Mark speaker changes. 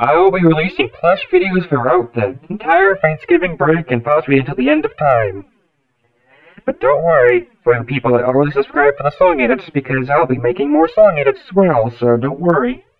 Speaker 1: I will be releasing plush videos throughout the entire Thanksgiving break and possibly until the end of time. But don't worry for the people that already subscribe for the song edits, because I'll be making more song edits as well, so don't worry.